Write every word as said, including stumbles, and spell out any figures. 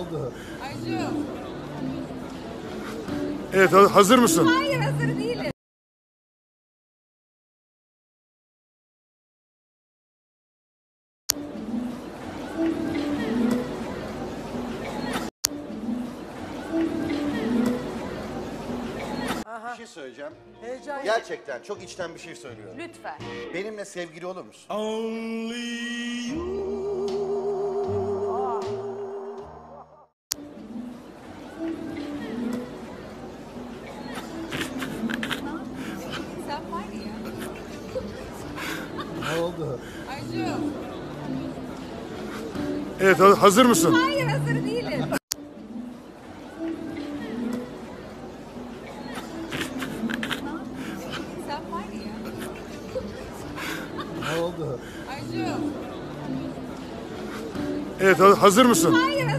oldu? Ayşu. Evet, ha- hazır mısın? Hayır, hazır değilim. Bir şey söyleyeceğim. Heyecan. Gerçekten çok içten bir şey söylüyorum. Lütfen. Benimle sevgili olur musun? Sen var ya. Ne oldu? Ayşu. Evet, ha- hazır mısın? Hayır, hazır değilim. Sen var ya. Ne oldu? Ayşu. Evet, ha- hazır mısın? Hayır,